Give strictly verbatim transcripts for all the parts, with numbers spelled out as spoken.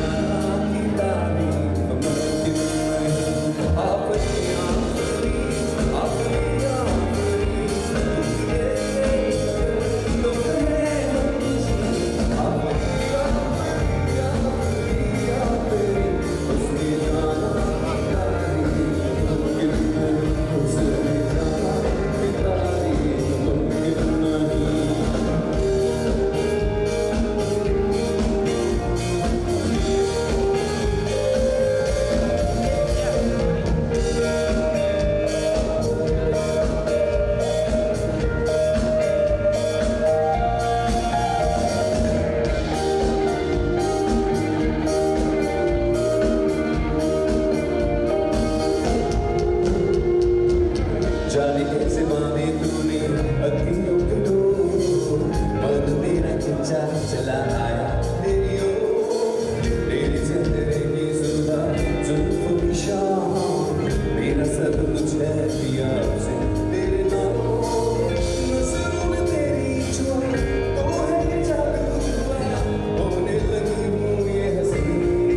जाने कैसे बांधे तूने अखियों के डोर, मन मेरा खिंचा चला आया तेरी ओर, तेरी चेहरे की सुधा जुल्फों की शान, मेरा सब कुछ है पिया से तेरे नाम, नजरों में तेरी छुआ तो है ये जादू हुआ, होने लगी हूँ ये हंसी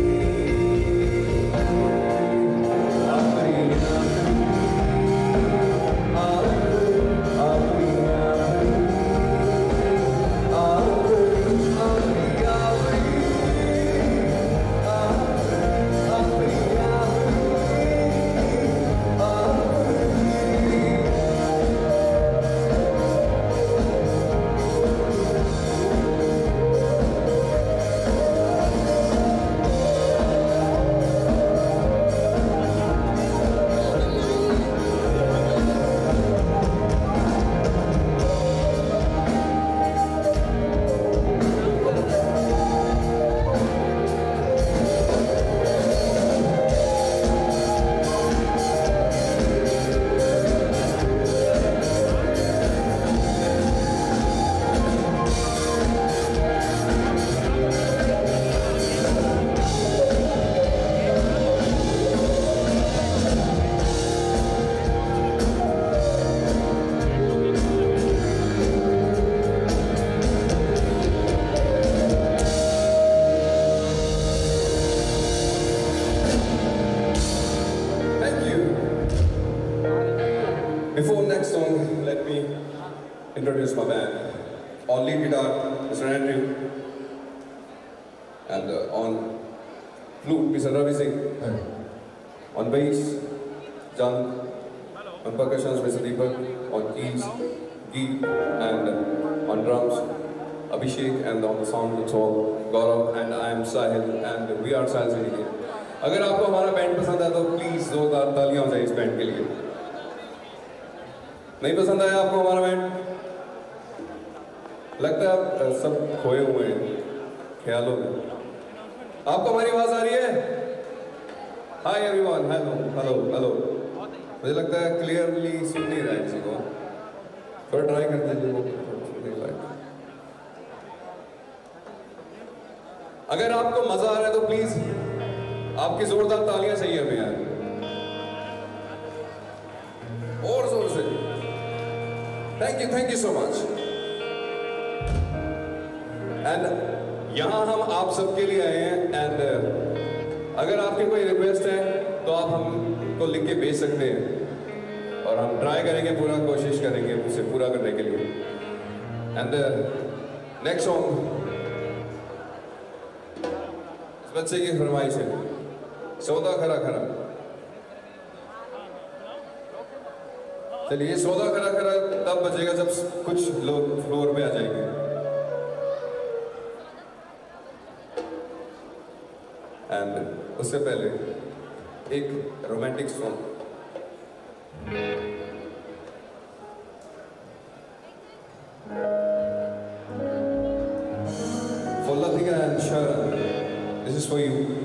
Before next song, let me introduce my band. On lead guitar, Mister Andrew, and uh, on flute, Mister Ravi Singh. On bass, Jan. On percussions, Mister Deepak. On keys, Geet, and uh, on drums, Abhishek, and on the sound it's all Gaurav, and I am Sahil, and we are Sahil City. अगर आपको हमारा band पसंद है तो please जोरदार तालियां हो जाए इस बैंड के लिए। नहीं पसंद आया आपको हमारा बैंड? लगता है आप सब खोए हुए हैं ख्यालों में। आपको हमारी आवाज आ रही है? Hi everyone, hello hello hello. मुझे लगता है क्लियरली सुन नहीं रहा है किसी को, थोड़ा ट्राई करते हैं वो सुन नहीं पाए। अगर आपको मजा आ रहा है तो प्लीज आपकी जोरदार तालियां चाहिए हमें यार, और जोर से। Thank you, thank you so much. And यहां हम आप सबके लिए आए हैं, एंड अगर आपकी कोई रिक्वेस्ट है तो आप हमको लिख के भेज सकते हैं और हम ट्राई करेंगे, पूरा कोशिश करेंगे उसे पूरा करने के लिए। एंड नेक्स्ट सॉन्ग इस बच्चे की फरमाइश है, सौदा खरा खरा। चलिए, सौदा खरा खरा तब बजेगा जब कुछ लोग फ्लोर पे आ जाएंगे। एंड उससे पहले एक romantic song. For Latika and Sharan, this is for you.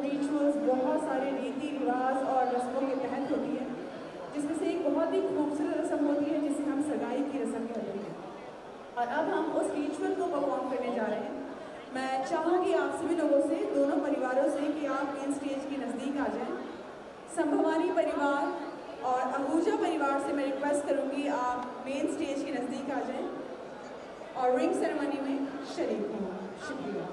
Rituals बहुत सारे रीति रिवाज और रस्मों के तहत होती है, जिसमें से एक बहुत ही खूबसूरत रस्म होती है जिसे हम सगाई की रस्म कहते हैं। और अब हम उस रिचुअल को परफॉर्म करने जा रहे हैं। मैं चाहूँगी आप सभी लोगों से, दोनों परिवारों से, कि आप मेन स्टेज के नज़दीक आ जाएं। संभवानी परिवार और आहूजा परिवार से मैं रिक्वेस्ट करूँगी आप मेन स्टेज के नज़दीक आ जाएं और रिंग सेरेमनी में शरीक हों। शुक्रिया।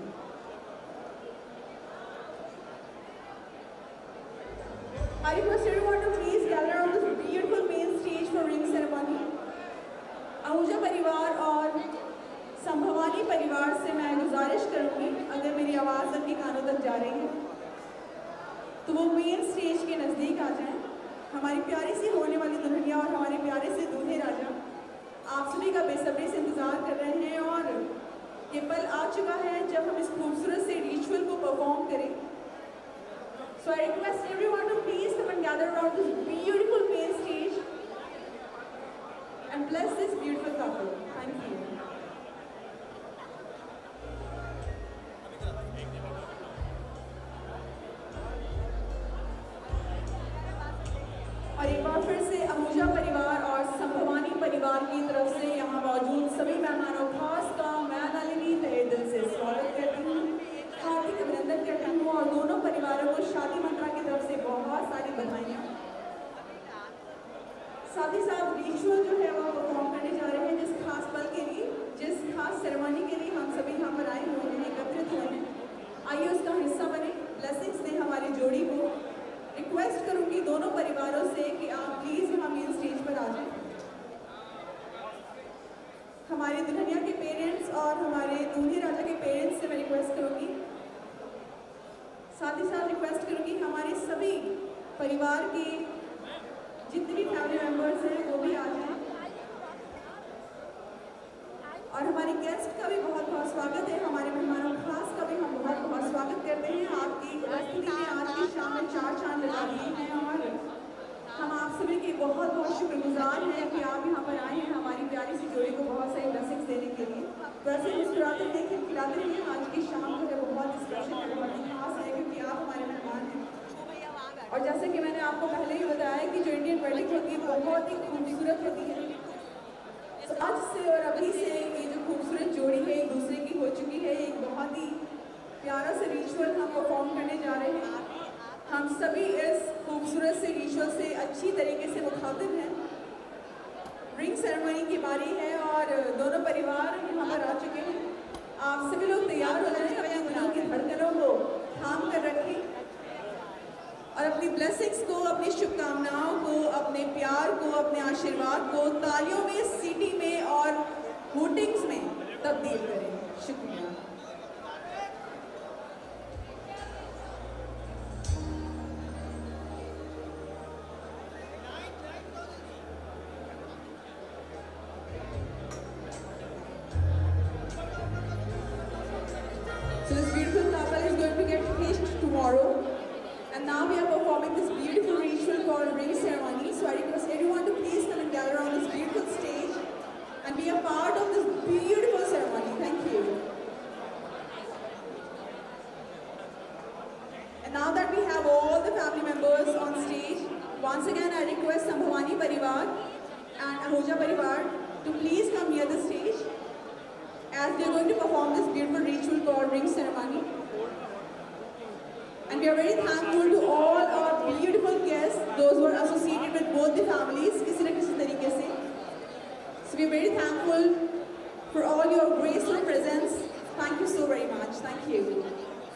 I request everyone to please gather on this beautiful main stage for ring ceremony. Ahuja परिवार और संभवानी परिवार से मैं गुजारिश करूँगी, अगर मेरी आवाज़ उनके कानों तक जा रही है तो वो मेन स्टेज के नज़दीक आ जाएं। हमारी प्यारी सी होने वाली दुल्हनिया और हमारे प्यारे से दूल्हे राजा आप सभी का बेसब्री से इंतज़ार कर रहे हैं और ये पल आ चुका है जब हम इस खूबसूरत से रिचुअल को परफॉर्म करें। So I request everyone to please come and gather around this beautiful main stage and bless this beautiful couple. Thank you. और एक बार फिर से आहूजा परिवार और संभवानी परिवार की तरफ से यहाँ मौजूद सभी मेहमानों खास का मैं नलिनी तहे दिल से स्वागत करती हूँ, हार्दिक अभिनंदन करती हूँ और दोनों परिवारों को शादी मंत्रा की तरफ से बहुत सारी बधाइयाँ। साथ ही साथ रिचुअल जो है वो परफॉर्म करने जा रहे हैं जिस खास पल के लिए, जिस खास सेरेमनी के लिए हम सभी यहाँ पर आए हुए हैं, एकत्रित हुए हैं। आइए उसका हिस्सा बने, ब्लेसिंग्स दें हमारी जोड़ी को। रिक्वेस्ट करूँगी दोनों परिवारों से कि आप प्लीज़ यहाँ मेन स्टेज पर आ जाएं। हमारे दुल्हनिया के पेरेंट्स और हमारे दूल्हे राजा के पेरेंट्स से मैं रिक्वेस्ट करूँगी, साथ ही साथ रिक्वेस्ट करूँगी हमारे सभी परिवार के जितने भी फैमिली मेम्बर्स हैं वो भी आ जाएं। और हमारे गेस्ट का भी बहुत बहुत स्वागत है, हमारे मेहमानों खास का भी हम बहुत बहुत स्वागत करते हैं। आपकी उपस्थिति में आज की शाम में चार चांद लगा दिए हैं और हम आप सभी के बहुत बहुत शुक्रगुजार हैं कि आप यहाँ पर आए हैं हमारी प्यारी सी जोड़ी को बहुत सारी ब्लेसिंग्स देने के लिए। वैसे मुस्कुराते हैं, खिलखिलाते हैं। आज की शाम जो है बहुत स्पेशल है, बहुत ही खास है क्योंकि आप हमारे मेहमान हैं। और जैसे कि मैंने आपको पहले ही बताया कि जो इंडियन वेडिंग होती है बहुत ही खूबसूरत होती है। तो आज से और अभी से ये जो खूबसूरत जोड़ी है एक दूसरे की हो चुकी है। एक बहुत ही प्यारा से रिचुअल हम परफॉर्म करने जा रहे हैं। हम सभी इस खूबसूरत से रिचुअल से अच्छी तरीके से मुखातिब हैं। रिंग सेरेमनी की बारी है और दोनों परिवार यहाँ पर आ चुके हैं। आप सभी लोग तैयार हो जाएं, अपने अंगुलियों की धड़कनों को थाम कर रखें और अपनी ब्लेसिंग्स को, अपनी शुभकामनाओं को, अपने प्यार को, अपने आशीर्वाद को तालियों में, सीटी में और हूटिंग्स में तब्दील करें। शुक्रिया। So this beautiful couple is going to get hitched tomorrow. And now we are performing this beautiful ritual called ring ceremony. So I request everyone to please come and gather on this beautiful stage and be a part of this beautiful ceremony. Thank you. And now that we have all the family members on stage, once again I request Sambhavani Parivar and Ahooja Parivar to please come near the stage as we are going to perform this beautiful ritual called ring ceremony. And we are very thankful to all our beautiful guests, those who are associated with both the families, किसी न किसी तरीके से. So we are very thankful for all your graceful presence. Thank you so very much. Thank you.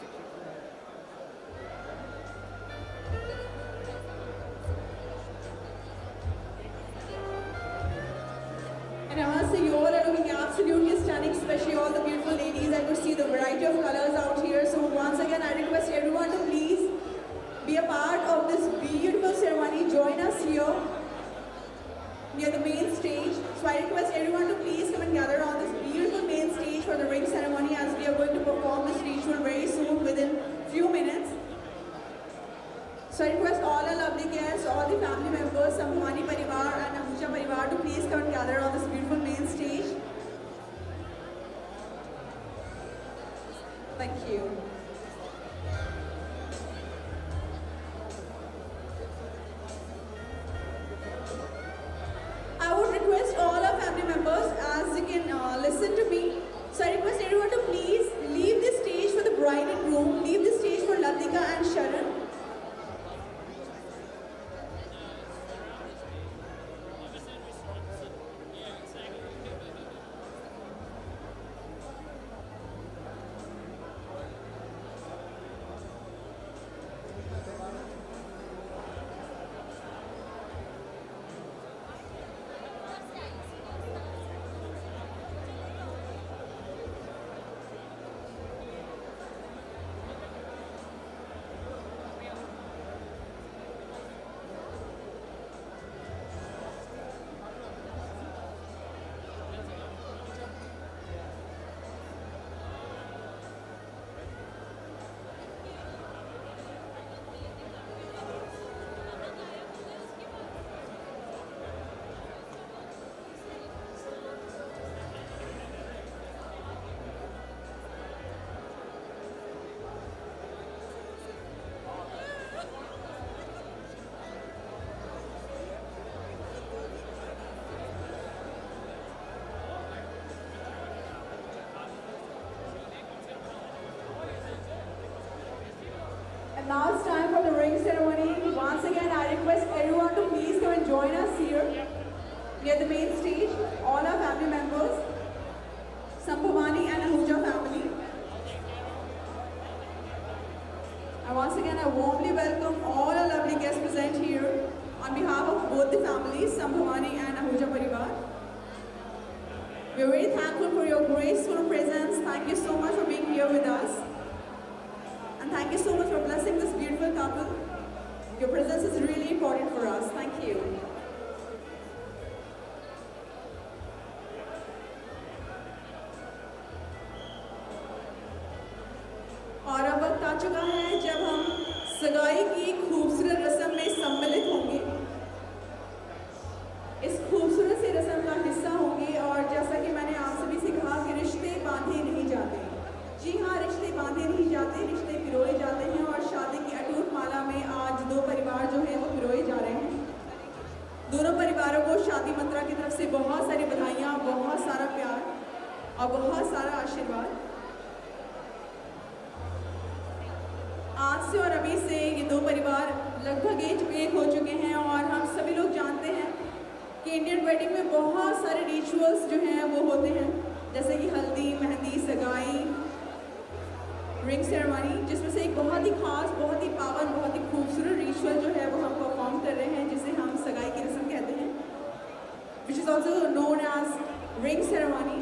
And I must say you all are looking absolutely stunning, especially all the beautiful ladies. I could see the variety of colors out here. So once again, I request everyone to please be a part of this beautiful ceremony. Join us here near the main stage. So I request everyone to please come and gather on this beautiful main stage for the ring ceremony as we are going to perform this ritual very soon within few minutes. So I request all our lovely guests, all the family members, Sambhavani Parivar and Ahooja Parivar to please come and gather on this beautiful main stage. Thank you. Now it's time for the ring ceremony. Once again, I request everyone to please come and join us here near the main stage. All our family members, Sambhavani and Ahuja family. And once again, I warmly welcome all our lovely guests present here on behalf of both the families, Sambhavani and Ahuja Parivar. We are very thankful for your graceful presence. Thank you so much for being here with us. And thank you so much for blessing this beautiful couple. Your presence is really important for us. Thank you. और अब वक्त आ चुका है जब हम सगाई की खूबसूरत रस्म में सम्मिलित होंगे। इस खूबसूरत सी रस्म का हिस्सा होंगे और जैसा कि मैंने आप सभी से कहा कि रिश्ते बांधे नहीं जाते। जी हाँ, रिश्ते बांधे नहीं जाते, रिश्ते पिरोए जाते हैं और शादी की अटूट माला में आज दो परिवार जो हैं वो पिरोए जा रहे हैं। दोनों परिवारों को शादी मंत्रा की तरफ से बहुत सारी बधाइयाँ, बहुत सारा प्यार और बहुत सारा आशीर्वाद। आज से और अभी से ये दो परिवार लगभग एक हो चुके हैं और हम सभी लोग जानते हैं कि इंडियन वेडिंग में बहुत सारे रिचुअल्स जो हैं वो होते हैं, जैसे कि हल्दी, मेहंदी, सगाई, रिंग सेरेमनी, जिसमें से एक बहुत ही खास, बहुत ही पावन, बहुत ही खूबसूरत रिचुअल जो है वो हम परफॉर्म कर रहे हैं, जिसे हम सगाई की रस्म कहते हैं, which is also known as ring ceremony.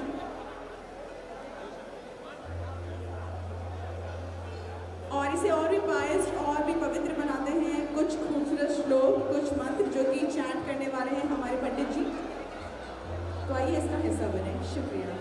और इसे और भी पायस और भी पवित्र बनाते हैं कुछ खूबसूरत श्लोक, कुछ मंत्र जो कि चैंट करने वाले हैं हमारे पंडित जी। तो आइए इसका हिस्सा बने। शुक्रिया।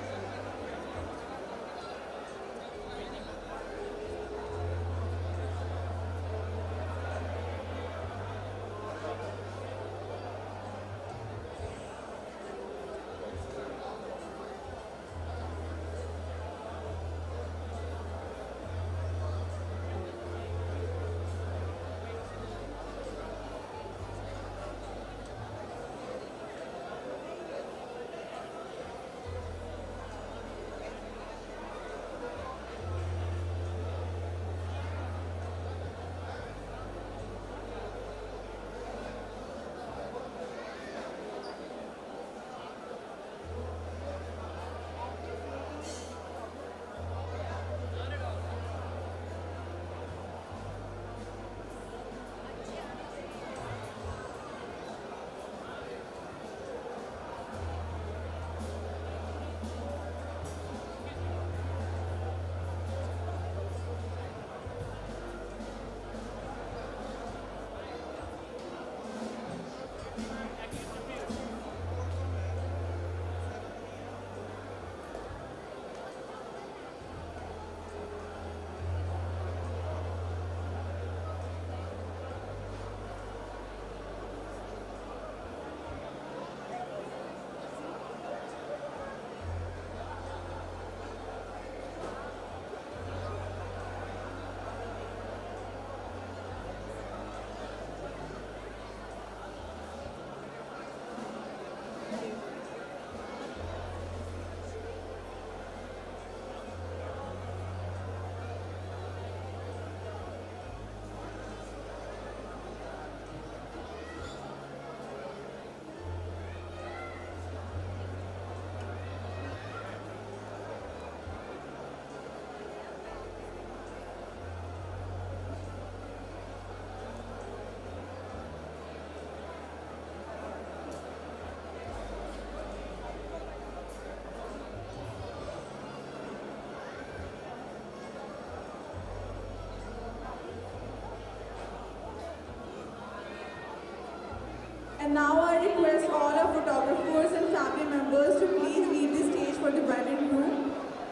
And now I request all our photographers and family members to please leave the stage for the bride and groom.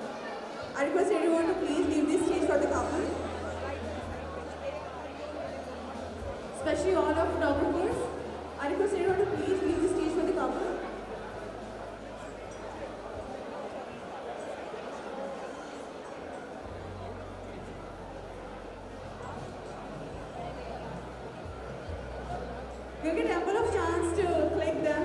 I request everyone to please leave the stage for the couple. Especially all our photographers. I request everyone to please leave the stage for the couple. We'll get ample of chance to click them.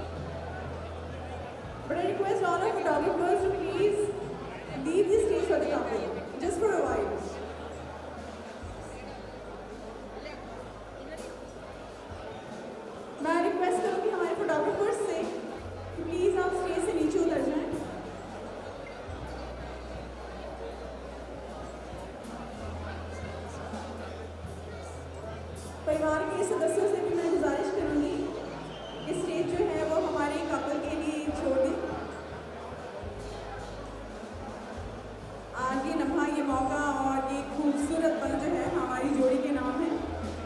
But I request all our photographers to please leave the stage for the couple, just for a while. परिवार के सदस्यों से भी मैं गुजारिश करूंगी कि stage जो है वो हमारे कपल के लिए छोड़ दें। आज ये लम्हा, ये मौका और ये खूबसूरत पल जो है हमारी जोड़ी के नाम है।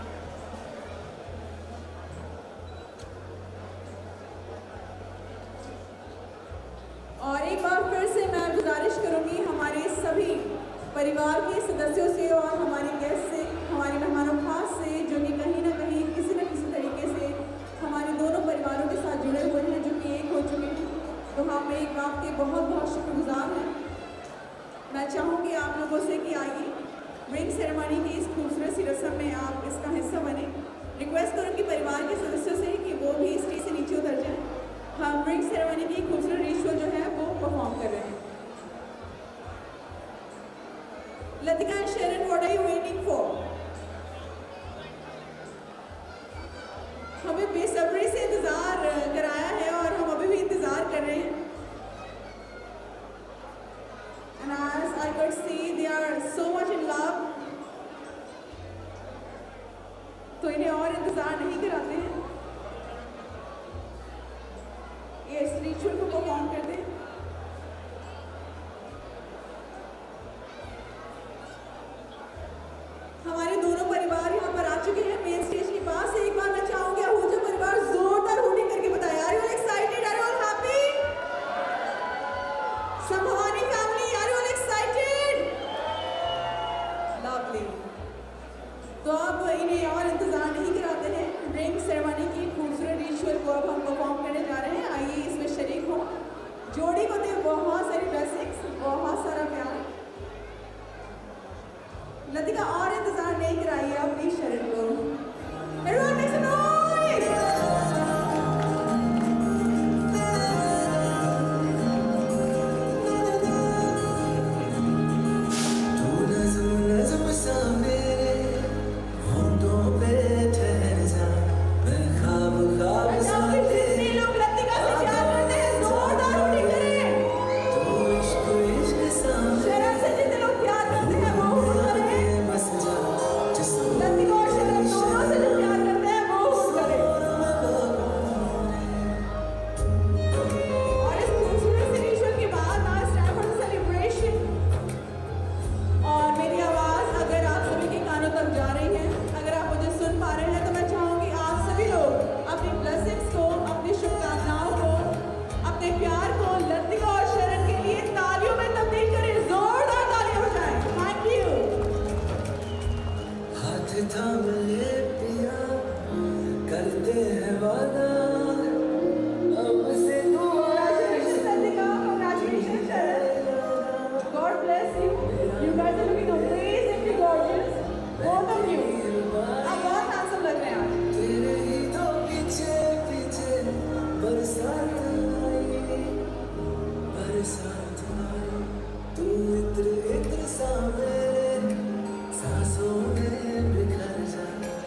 और एक बार फिर से मैं गुजारिश करूंगी हमारे सभी परिवार के सदस्यों से और हमारे गेस्ट से, हमारे मेहमानों खास से, जो कि कहीं ना कहीं किसी न किसी तरीके से हमारे दोनों परिवारों के साथ जुड़े हुए हैं, जो कि एक हो चुके हैं। तो हम एक आपके बहुत बहुत शुक्रगुजार हैं। मैं चाहूँगी आप लोगों से कि आइए रिंग सेरेमनी की इस खूबसूरत सी रस्म में आप इसका हिस्सा बने। रिक्वेस्ट करूँगी परिवार के सदस्यों से कि वो भी स्टेज से नीचे उतर जाएँ। हम रिंग सेरेमनी की खूबसूरत रिचुअल जो है वो परफॉर्म कर रहे हैं। Latika and Sharon, what are you waiting for? हमें बेसब्री से इंतजार कराया है और हम अभी भी इंतजार कर रहे हैं। And as I could see, they are so much in love. तो इन्हें और इंतजार नहीं कराते हैं। ये इस रिचुअल को परफॉर्म कर दें। हमारे दोनों परिवार यहाँ पर आ चुके हैं मेन स्टेज के पास। एक बार मैं चाहूंगी आहूजा परिवार जोरदार हूटिंग करके बताएं। Are you all excited? Are you all happy? Sambhavani family, are you all excited? Lovely. तो अब इन्हें और इंतजार नहीं कराते हैं। रिंग सेरेमनी की खूबसूरत रिचुअल को अब हम परफॉर्म करने जा रहे हैं। आइए इसमें शरीक हो। जोड़ी को दे बहुत सारी ब्लेसिंग्स, बहुत सारा प्यार। लतिका और इंतजार नहीं कराइए अपनी शरण को। Everyone make some noise! तू नज़्म नज़्म सा मेरे होंठों पे ठहर जा, मैं ख्वाब ख्वाब सा जितने लोग लतिका से प्यार करते हैं जोरदार हूटिंग करें। तू इश्क इश्क सा शरण से जितने लोग प्यार करते हैं वो हूट करें। लतिका और शरण दोनों से जो प्यार करते हैं वो हूट करें। और इस खूबसूरत से रिचुअल के बाद now it's time for the celebration। और मेरी आवाज़ अगर आप सभी के कानों तक जा रही है, अगर आप मुझे सुन पा रहे हैं, तो मैं चाहूँगी आप सभी लोग अपनी ब्लेसिंग्स को, अपनी शुभकामनाओं को, अपने प्यार को लतिका और शरण के लिए तालियों में तब्दील करें। जोरदार तालियां बजाएं। Thank you. हाथ थाम ले पिया, करते हैं वादा, अब से Congratulations, Latika. Congratulations, Sharon. God bless you. You guys are looking amazingly gorgeous. Both of you. आप बहुत handsome लग रहे हैं आज। तेरे ही तो पीछे पीछे बरसात आई, बरसात आई। तू इत्र इत्र सा मेरे सांसों में बिखर जा।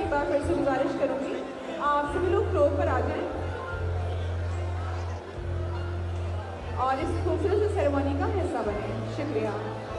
एक बार फिर से गुजारिश करूंगी, आप सभी लोग फ्लोर पर आ जाएं और इस खूबसूरत से सेरेमनी का हिस्सा बने। शुक्रिया।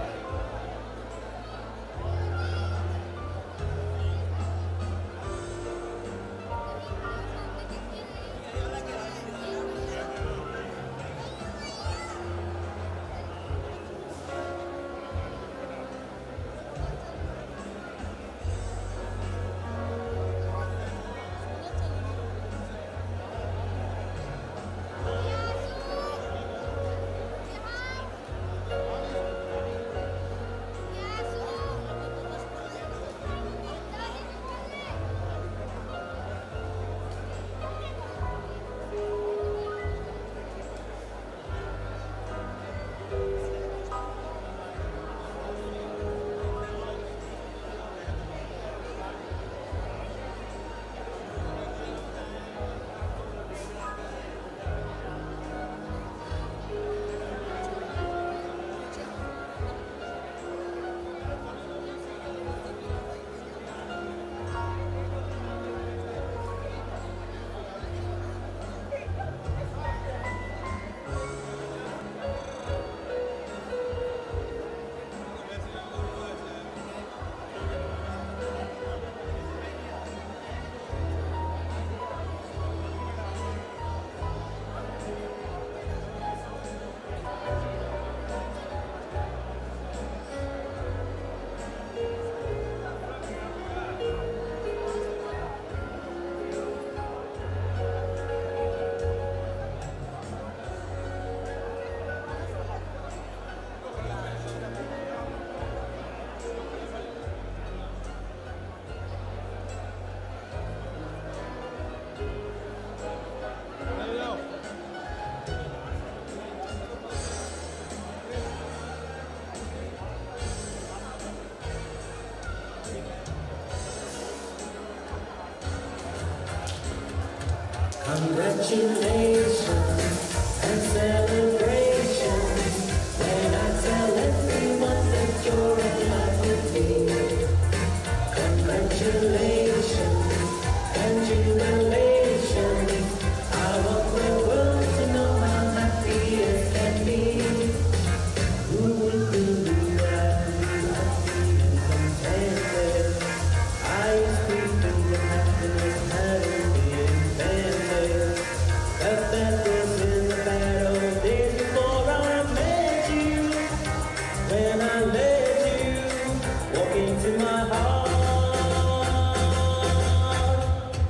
Congratulations and celebrations when I tell everyone that you're in love with me. Congratulations and jubilations. I want the world to know how happy it can be. Ooh, ooh, ooh, happy, happy and contented. I used to think that happiness hadn't been invented. But that was in the bad old days before I met you. When I let you walk into my heart.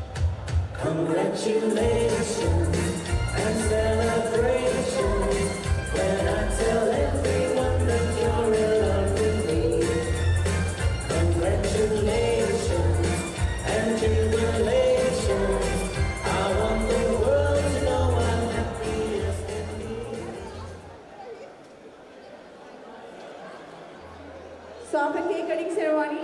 Congratulations and celebrations when I tell everyone that you're in love with me. Congratulations and jubilations. I want the world to know I'm happy as can be. So after cake cutting ceremony,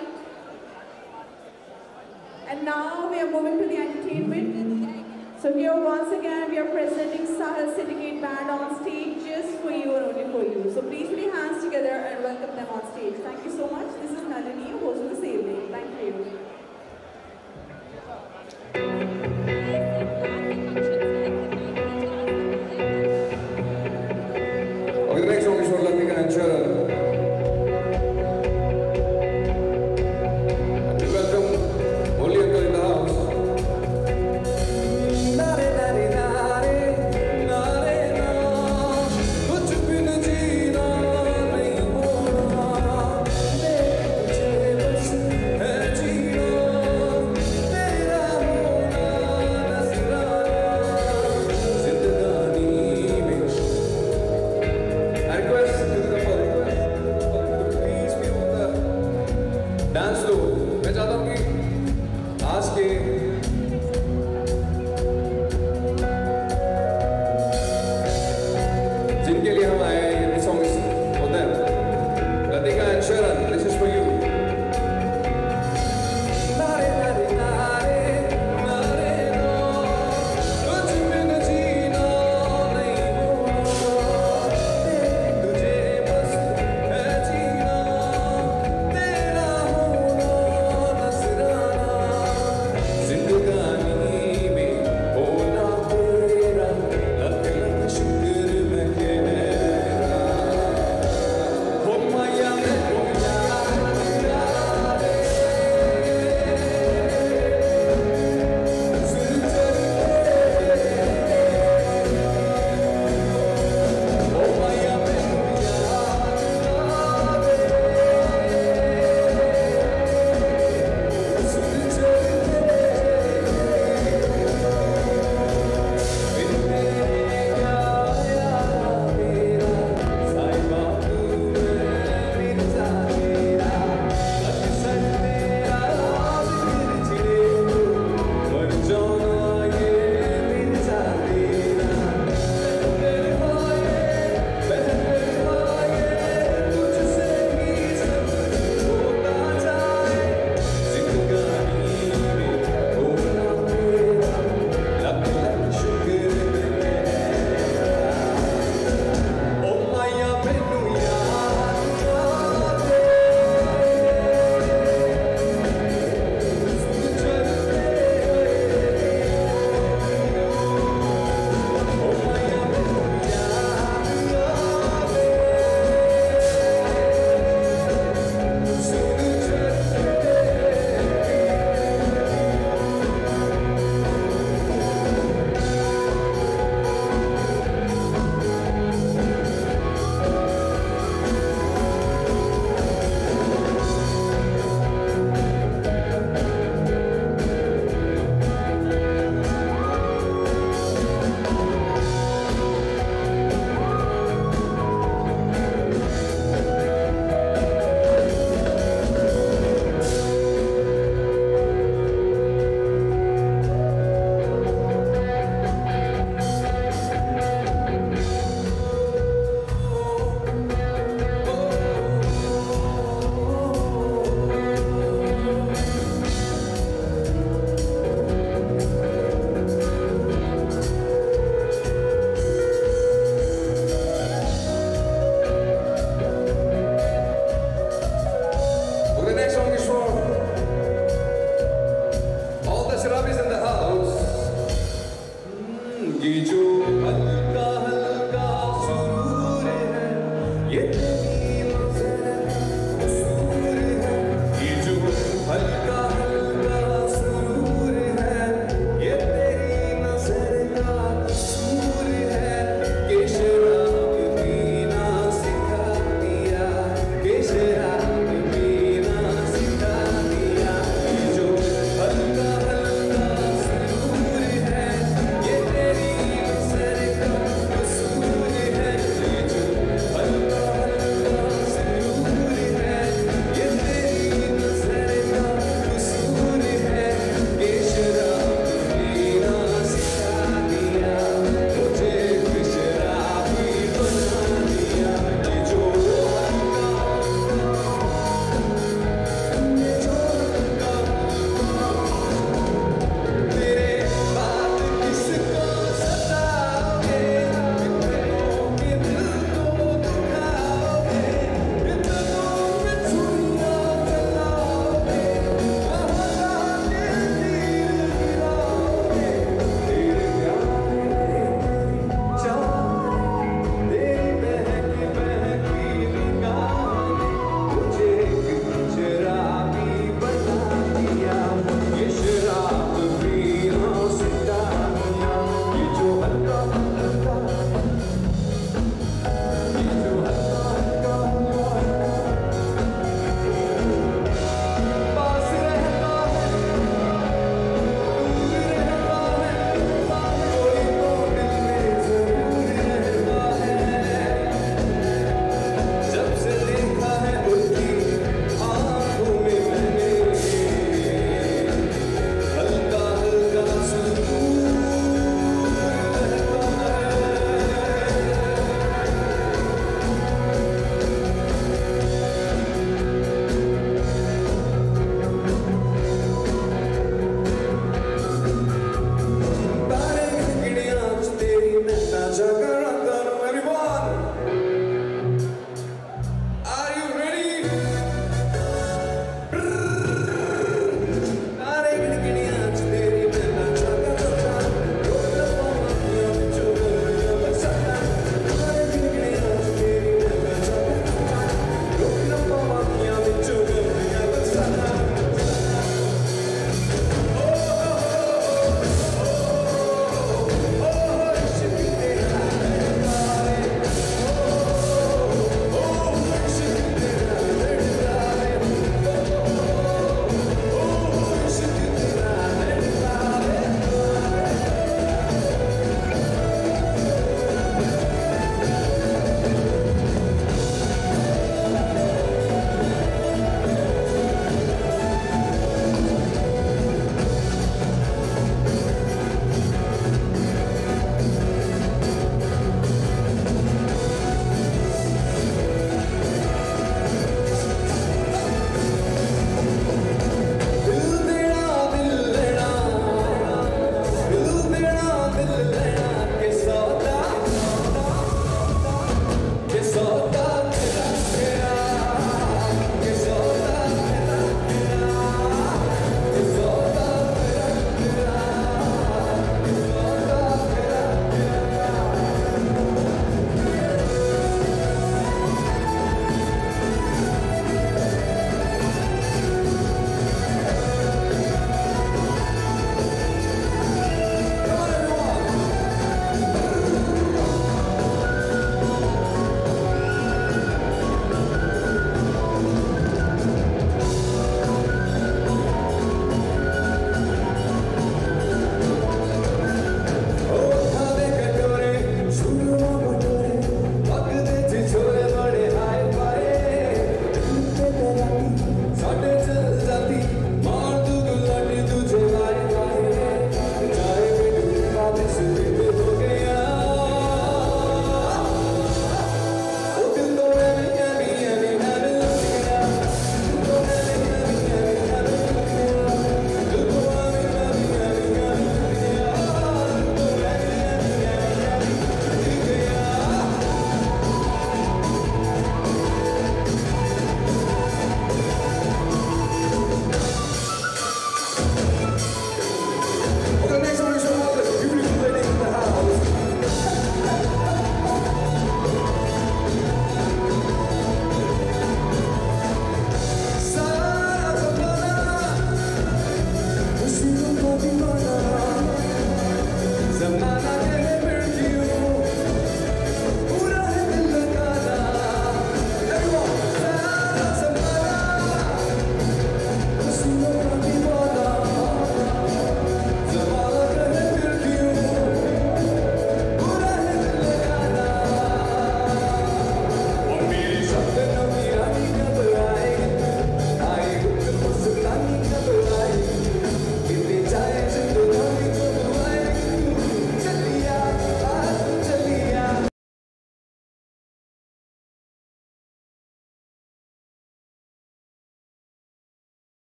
and now we are moving to the entertainment. So here once again we are presenting Sahil Syndicate Band on stage just for you and only for you. So please put your hands together and welcome them on stage. Thank you so much. This is Nalini, your host of this evening. Thank you. Okay, the next song is for Latika and Sharan. And we welcome Oli Uncle in the house. Nare nare nare, nare na, kuch bin jeena nahi hona, dekh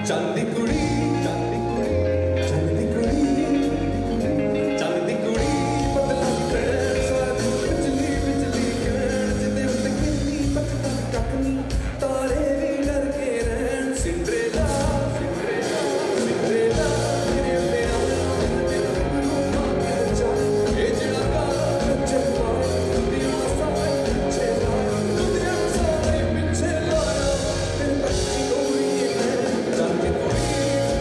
चांदी कुड़ी चांदी कुड़ी चांदी कुड़ी चांदी कुड़ी पतला पैर सारी बिजली बिजली कहण जिदे उत्ते किन्नी पतला ककनी तारे भी डर के रहन सिंड्रेला सिंड्रेला सिंड्रेला तेरे पे आना तेरे रूह के जा ए जिड़ा काला कच्चे पाए दुनिया सारे पीछे लाया दुनिया सारे पीछे लाया तेरे बच्ची गोरी है चांदी कुड़ी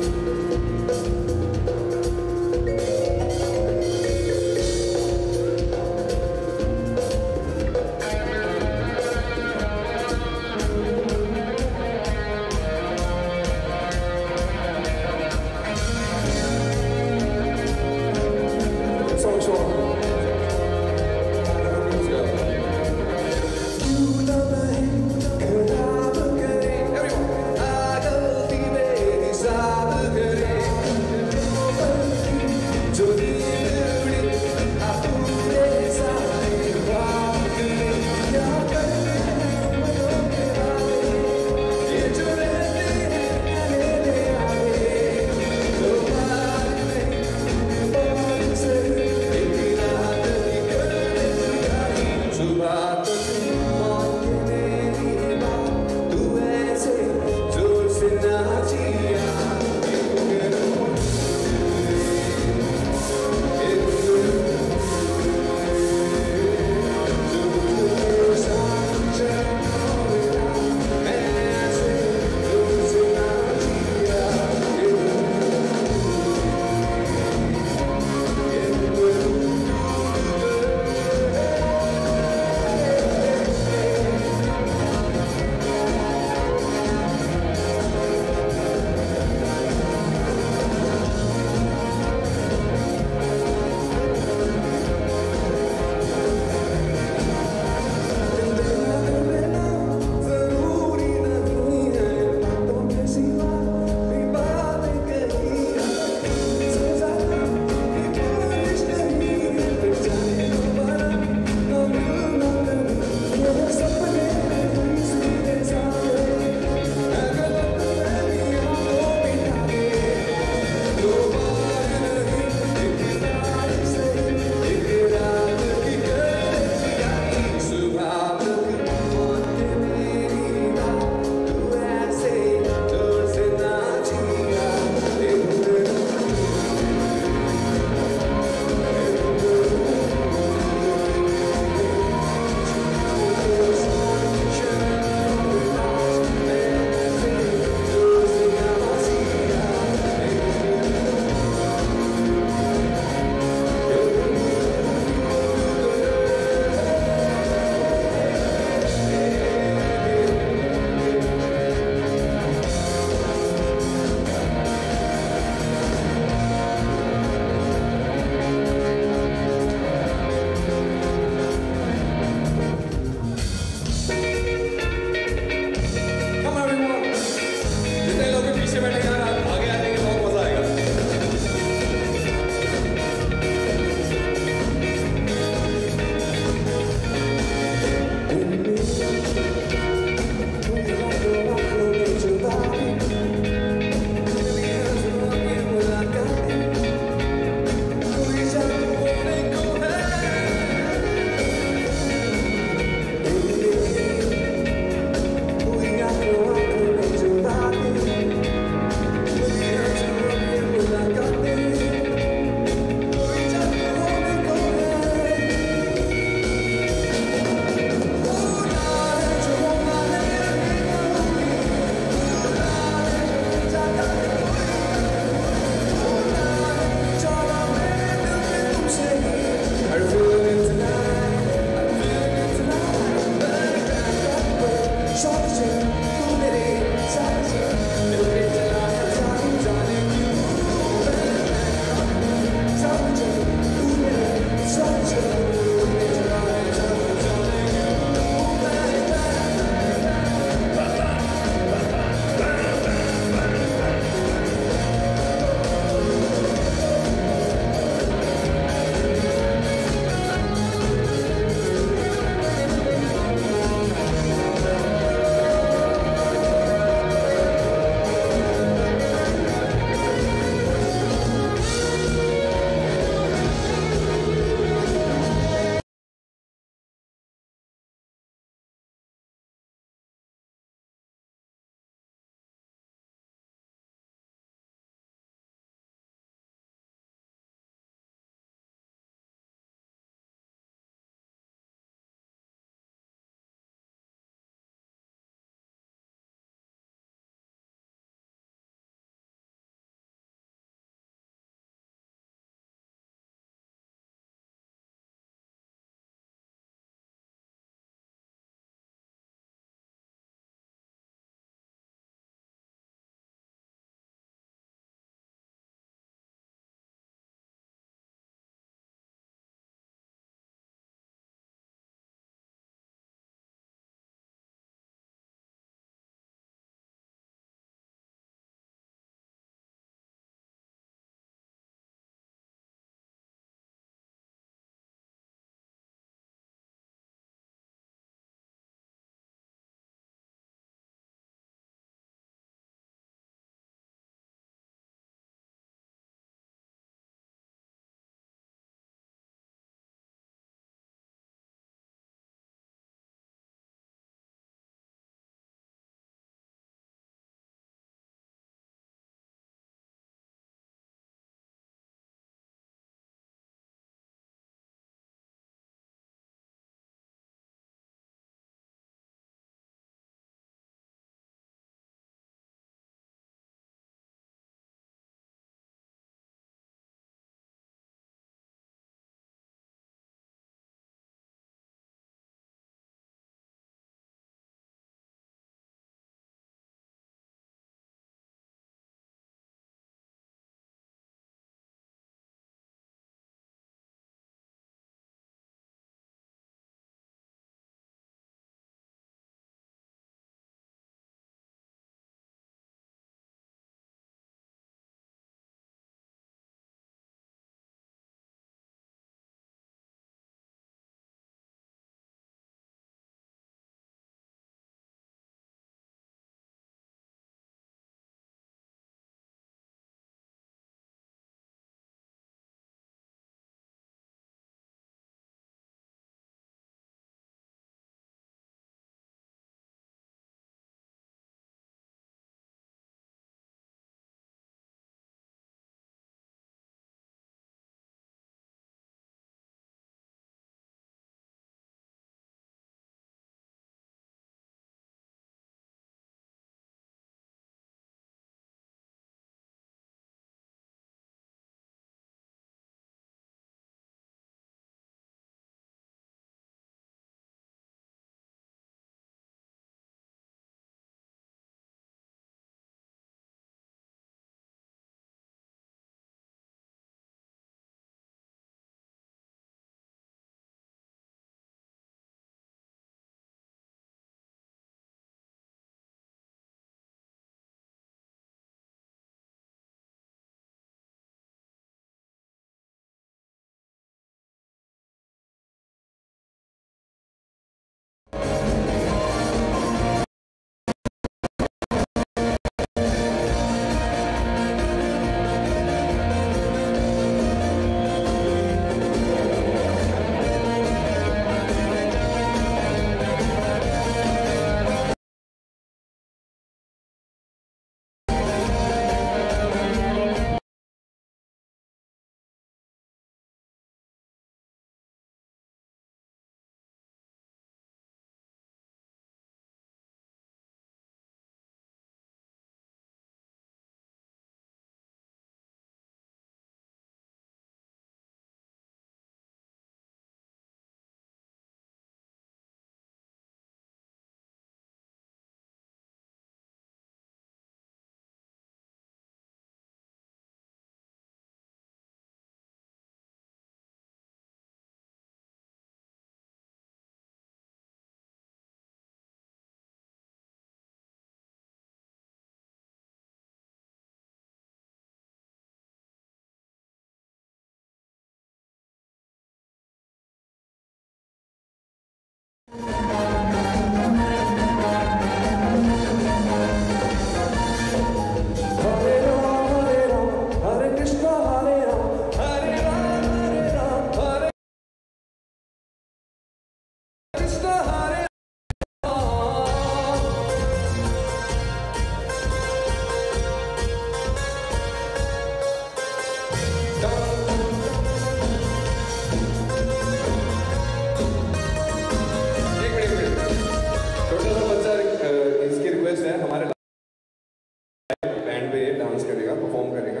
डांस करेगा, परफॉर्म करेगा।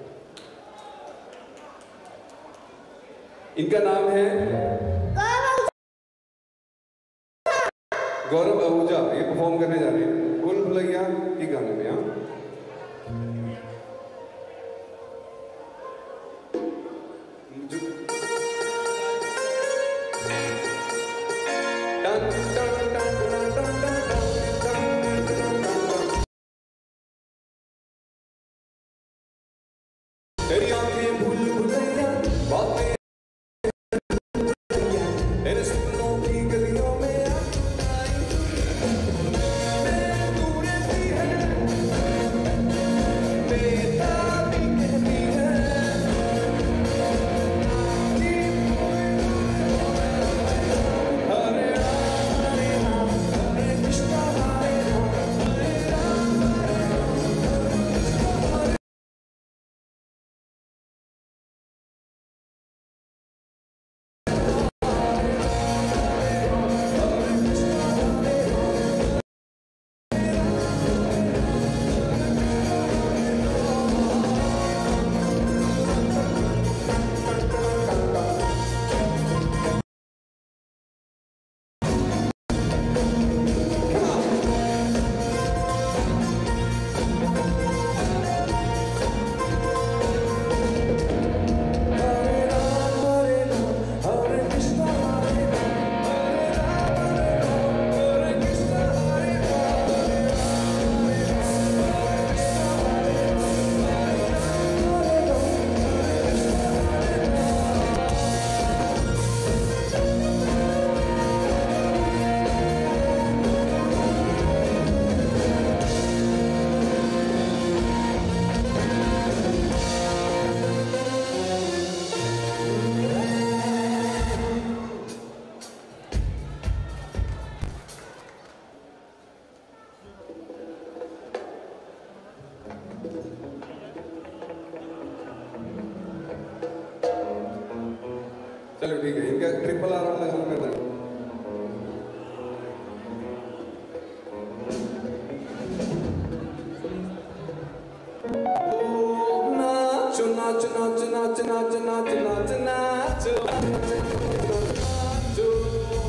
इनका नाम है गौरव आहूजा। ये परफॉर्म करने जा रहे हैं भूल भुलैया के गाने में। हाँ, तेरी आंखें भूल भुलैया बातें तेरे सपनों की गलियों में आई, मैं तू रहती है, बेताबी कहती है, हरे राम हरे राम हरे कृष्णा हरे राम हरे राम हरे राम। चलो ठीक है, इनका ट्रिपल आर वाला गाना करना है। ओ, नाचो नाचो नाचो नाचो नाचो नाचो नाचो नाचो नाचो।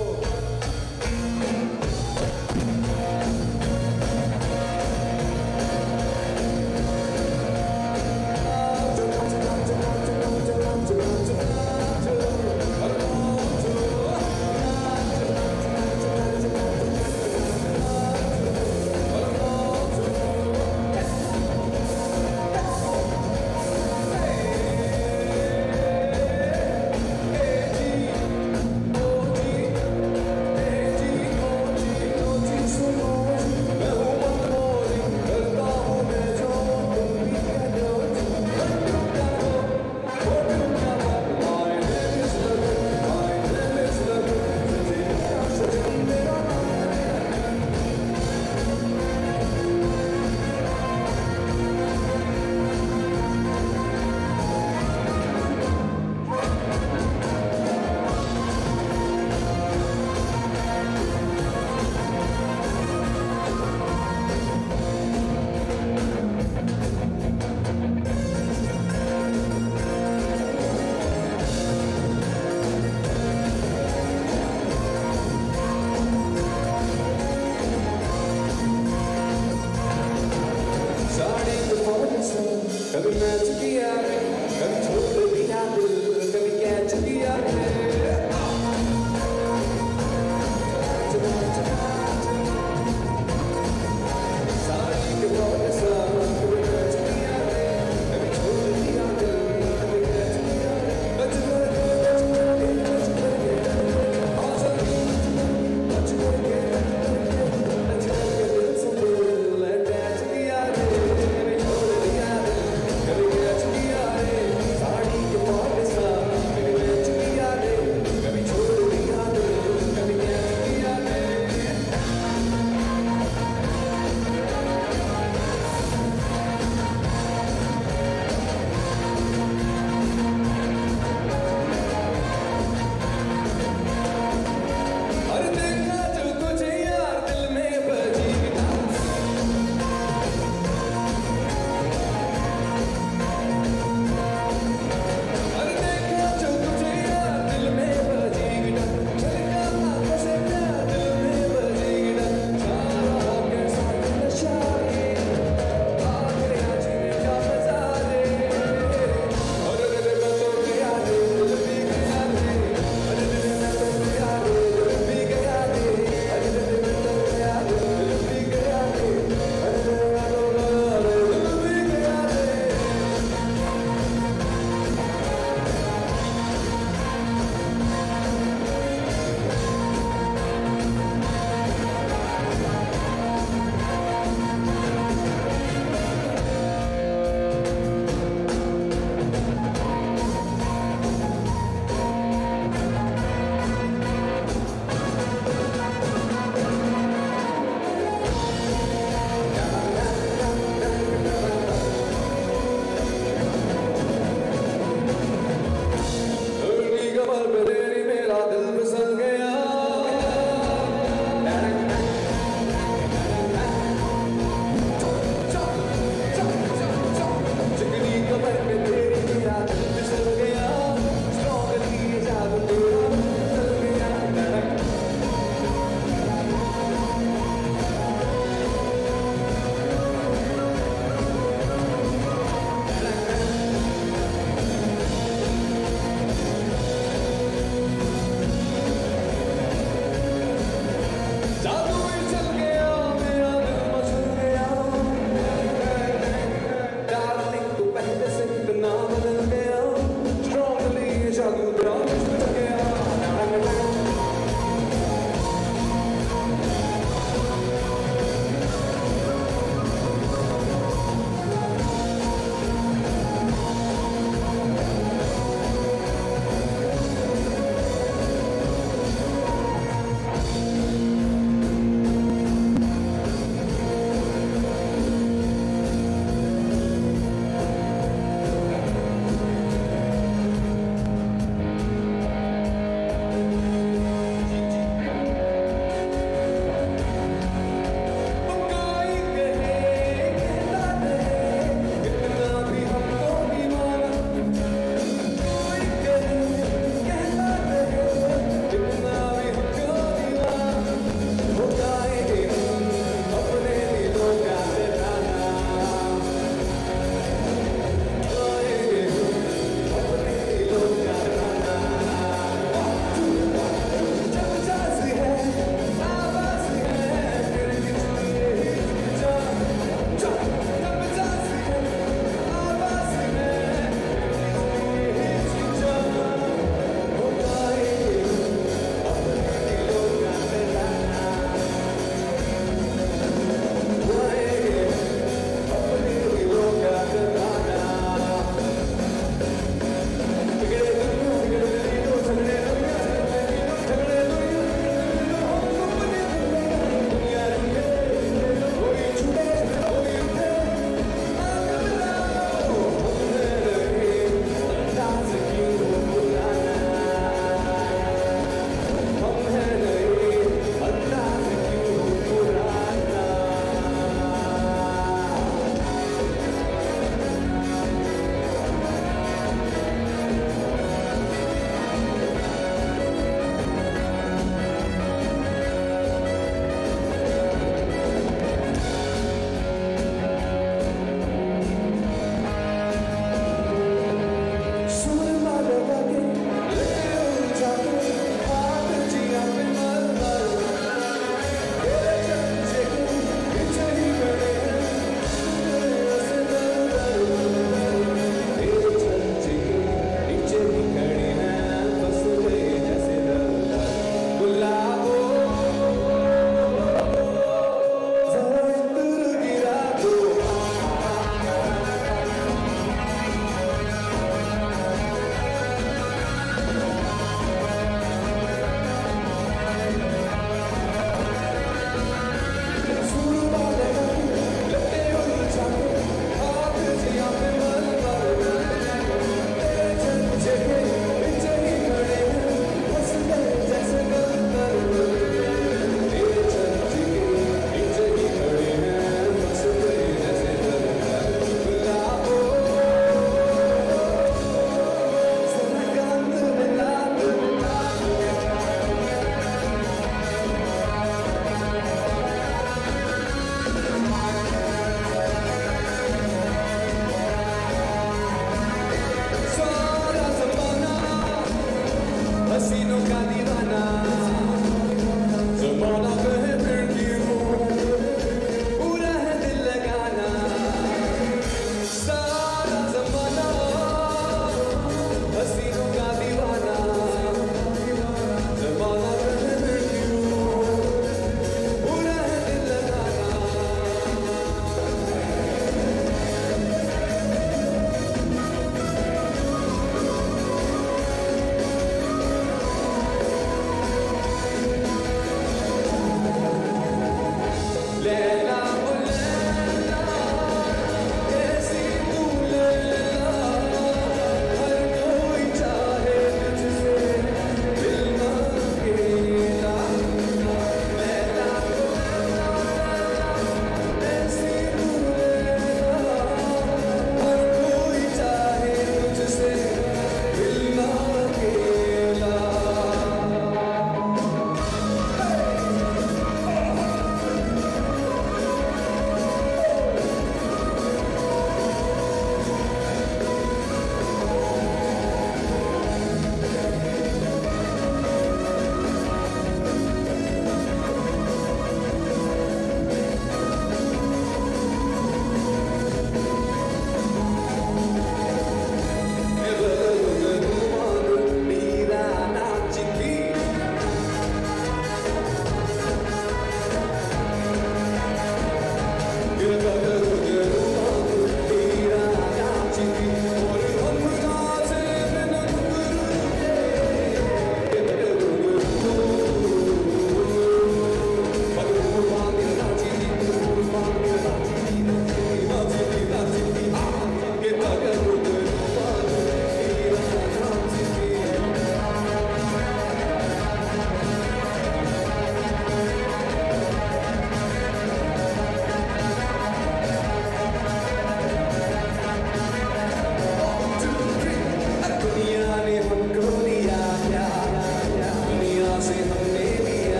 कभी मैच किया है, कभी छोड़ दिया दिल, कभी कैच किया है। साड़ी के दौर सा कभी मैच किया है, कभी छोड़ दिया दिल, कभी कैच किया है। बच करके बच करके बच करके आजा बच करके बच करके दिल से दिल अटैच किया है, कभी छोड़ दिया दिल, कभी कैच किया है। साड़ी के दौर सा कभी मैच किया है,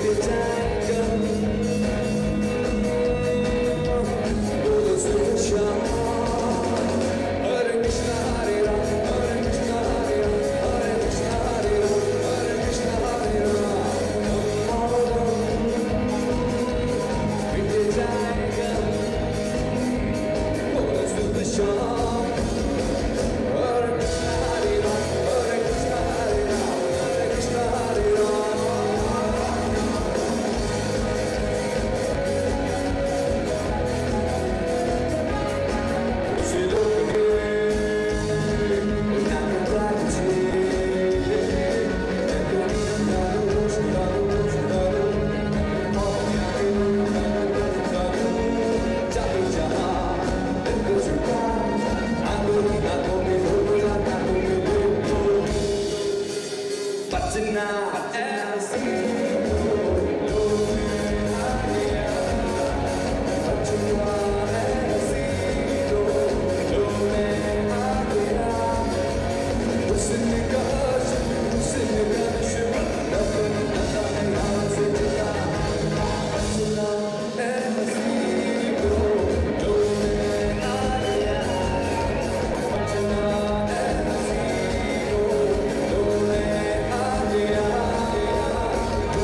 Bye.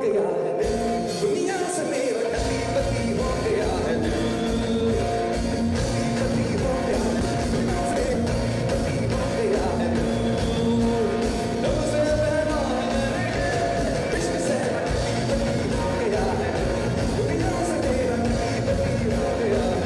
गया है दिल, दुनिया से मेरा कटी बती हो गया है दिल, कटी बती हो गया है दुनिया से कटी हो गया है दिल, लब से बहना है मेरे इश्क से कटी बती हो गया है दुनिया से मेरा कटी बती हो गया है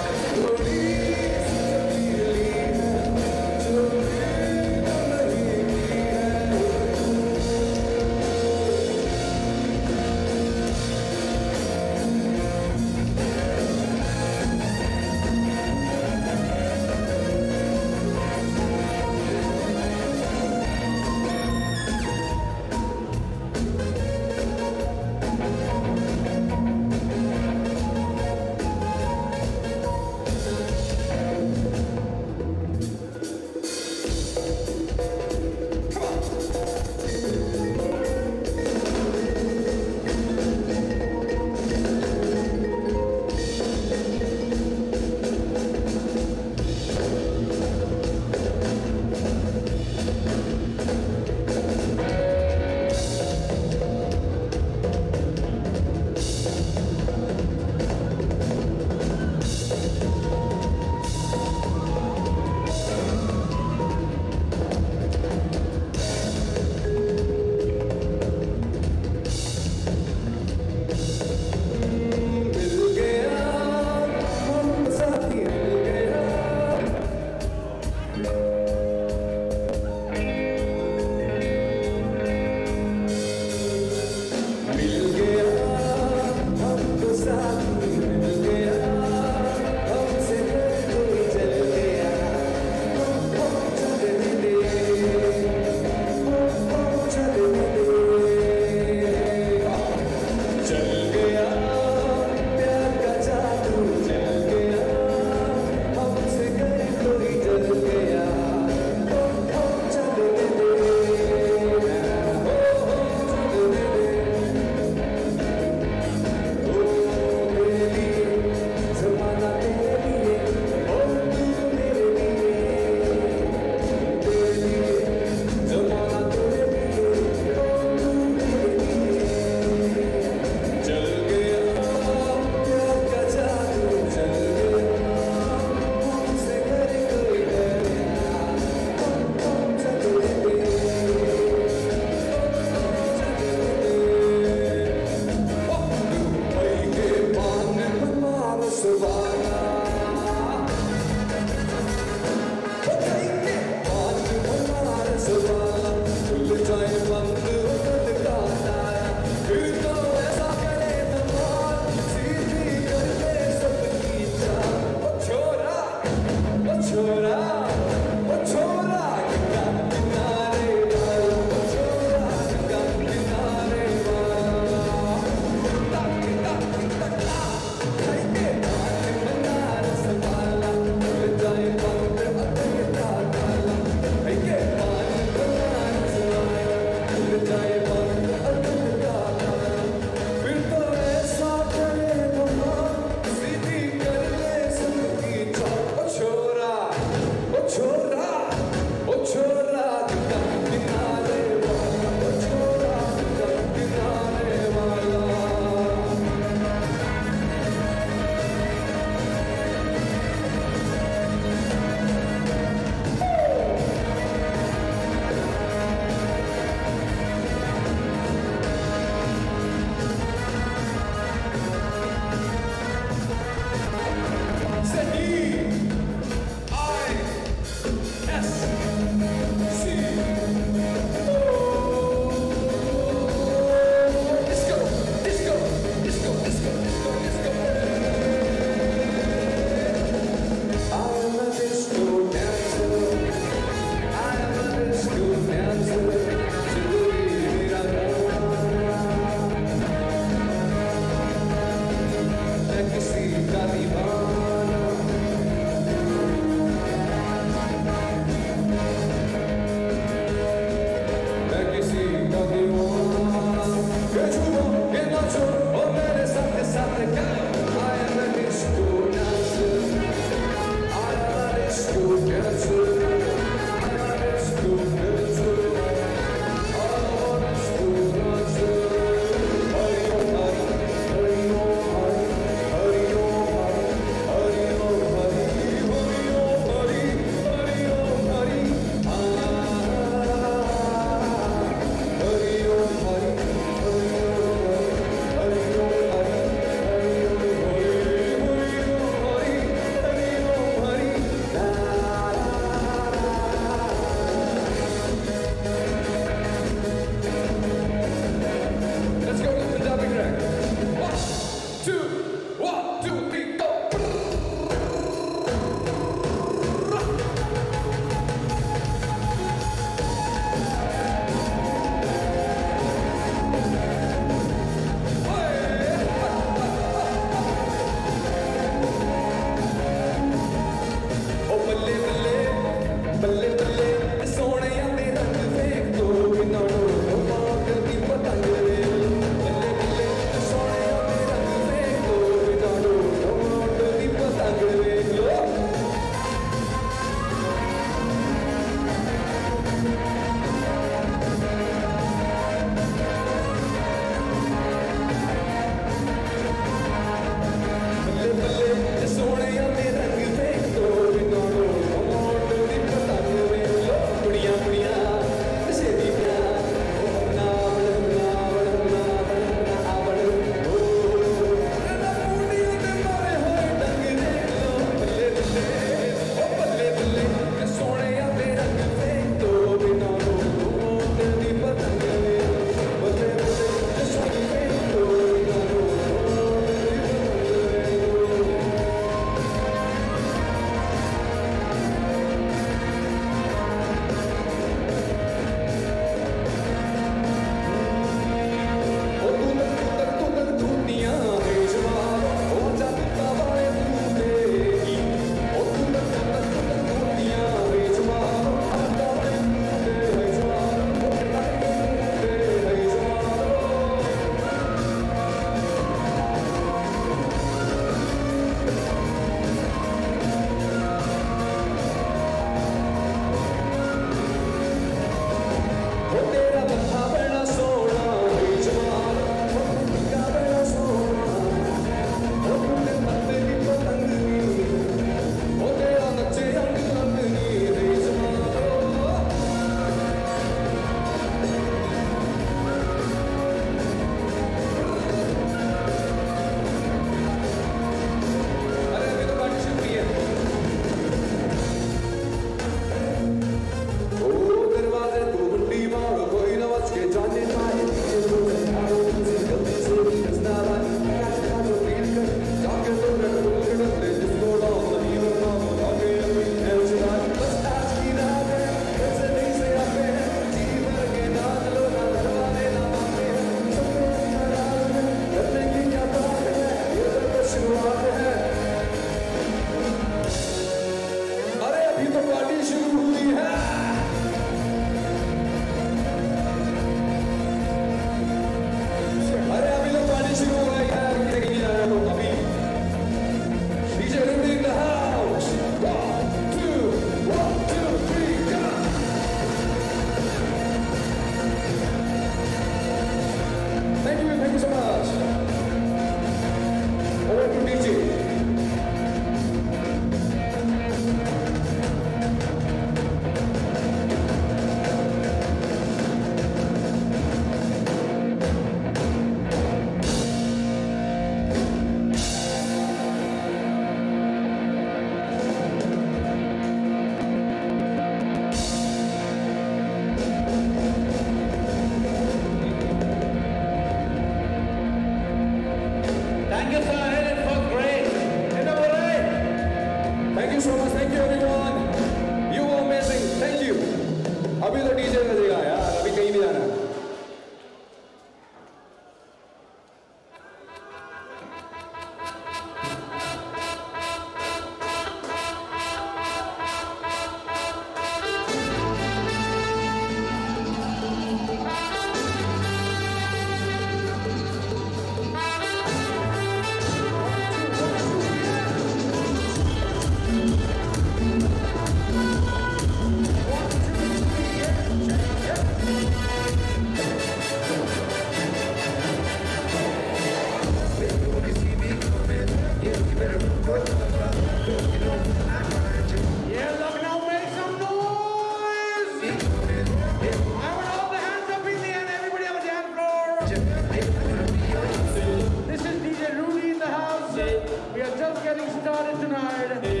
started tonight.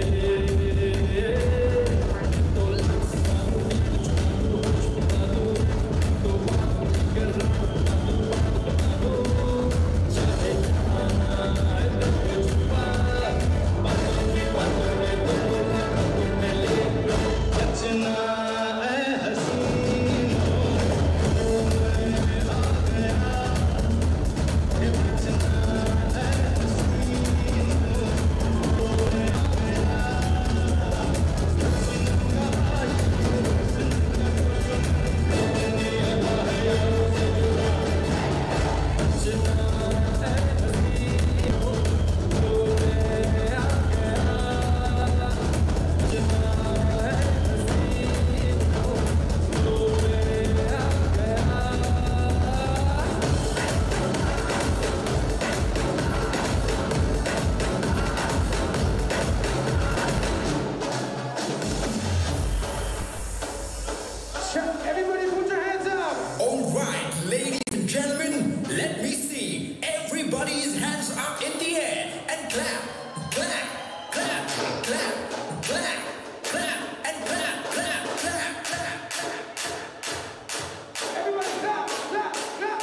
Everybody put your hands up! All right, ladies and gentlemen, let me see everybody's hands up in the air and clap, clap, clap, clap, clap, clap, and clap, clap, clap, clap. Everybody clap, clap, clap!